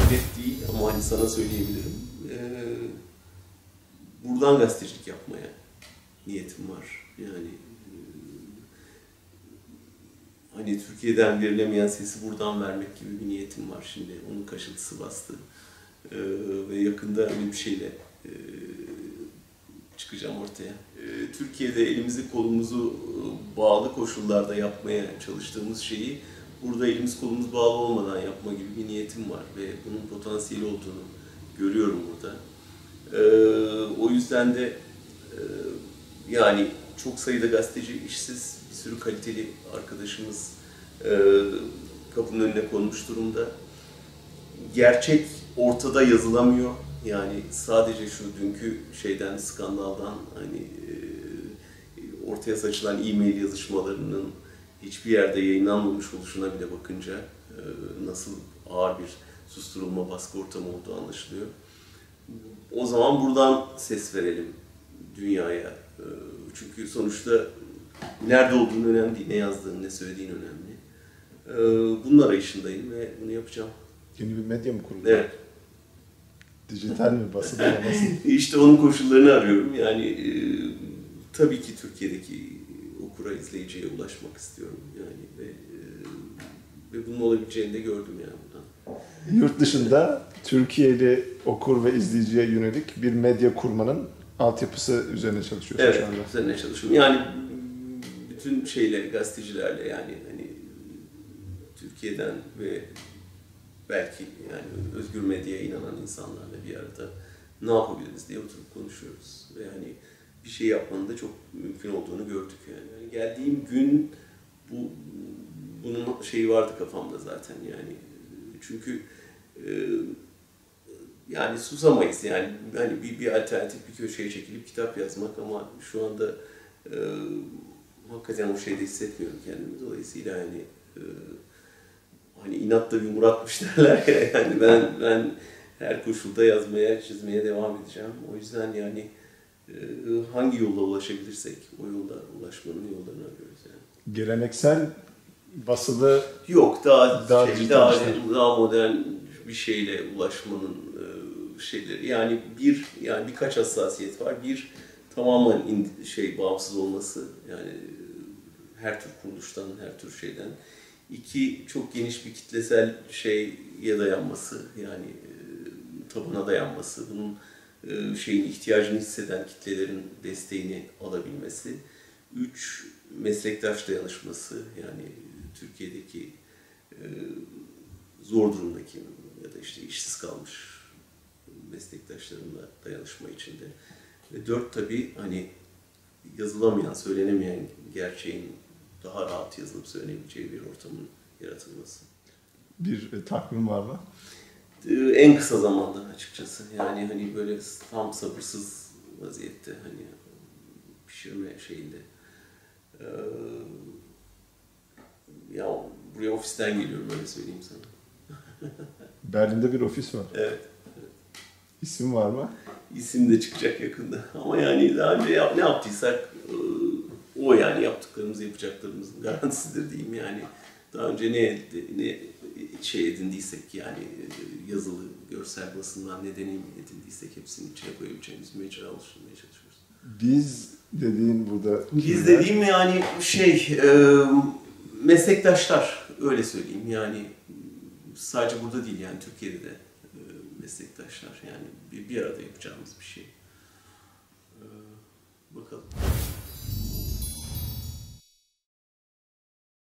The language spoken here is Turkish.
hedef değil ama hani sana söyleyebilirim. Buradan gazetecilik yapmaya niyetim var. Yani hani Türkiye'den verilemeyen sesi buradan vermek gibi bir niyetim var şimdi. Onun kaşıntısı bastı. Ve yakında öyle bir şeyle çıkacağım ortaya. Türkiye'de elimizi kolumuzu bağlı koşullarda yapmaya çalıştığımız şeyi burada elimiz kolumuz bağlı olmadan yapma gibi bir niyetim var ve bunun potansiyeli olduğunu görüyorum burada. O yüzden de yani çok sayıda gazeteci işsiz, bir sürü kaliteli arkadaşımız kapının önüne konmuş durumda. Gerçek ortada yazılamıyor. Yani sadece şu dünkü şeyden, skandaldan hani ortaya saçılan e-mail yazışmalarının hiçbir yerde yayınlanmamış oluşuna bile bakınca nasıl ağır bir susturulma, baskı ortamı olduğu anlaşılıyor. O zaman buradan ses verelim dünyaya. Çünkü sonuçta nerede olduğun önemli değil, ne yazdığın, ne söylediğin önemli. Bunun arayışındayım ve bunu yapacağım. Yeni bir medya mı kuruldu? Evet. Dijital mi, basılı mı, nasıl? İşte onun koşullarını arıyorum. Yani tabii ki Türkiye'deki okura, izleyiciye ulaşmak istiyorum. Yani ve bunun olabileceğini de gördüm yani buradan. Yurt dışında Türkiye'li okur ve izleyiciye yönelik bir medya kurmanın altyapısı üzerine çalışıyorsun evet, şu anda. Evet, üzerine çalışıyorum. Yani bütün gazetecilerle yani hani Türkiye'den ve belki yani özgür medyaya inanan insanlarla bir arada ne yapabiliriz diye oturup konuşuyoruz. Ve hani bir şey yapmanın da çok mümkün olduğunu gördük yani. Yani geldiğim gün bunun şeyi vardı kafamda zaten yani. Çünkü yani susamayız yani. Hani bir alternatif bir köşeye çekilip kitap yazmak ama şu anda hakikaten o şeyde hissetmiyorum kendimi. Dolayısıyla hani hani inatla bir muratmış derler ya, yani ben her koşulda yazmaya, çizmeye devam edeceğim. O yüzden yani hangi yolla ulaşabilirsek o yolda ulaşmanın yollarını arıyoruz yani. Geleneksel basılı yok daha modern bir şeyle ulaşmanın şeyleri yani birkaç hassasiyet var. Bir tamamen bağımsız olması yani her tür kuruluştan, her tür şeyden. İki, çok geniş bir kitlesel şeye dayanması, yani tabana dayanması, bunun ihtiyacını hisseden kitlelerin desteğini alabilmesi. Üç, meslektaş dayanışması, yani Türkiye'deki zor durumdaki ya da işte işsiz kalmış meslektaşlarımla dayanışma içinde. Ve dört, tabii hani yazılamayan, söylenemeyen gerçeğin daha rahat yazılıp söylenebileceği bir ortamın yaratılması. Bir takvim var mı? En kısa zamanda açıkçası. Yani hani böyle tam sabırsız vaziyette hani pişirme şeyinde. Ya buraya ofisten geliyorum, öyle söyleyeyim sana. Berlin'de bir ofis var. Evet. İsim var mı? İsim de çıkacak yakında. Ama yani daha önce ne yaptıysak o yani yaptıklarımız, yapacaklarımızın garantisidir diyeyim yani. Daha önce ne edindiysek yani yazılı, görsel basından ne deneyim edindiysek hepsini içine koyabileceğimiz mecra oluşturmaya çalışıyoruz. Biz dediğin burada... Biz dediğim yani meslektaşlar, öyle söyleyeyim yani sadece burada değil yani Türkiye'de de meslektaşlar yani bir arada yapacağımız bir şey.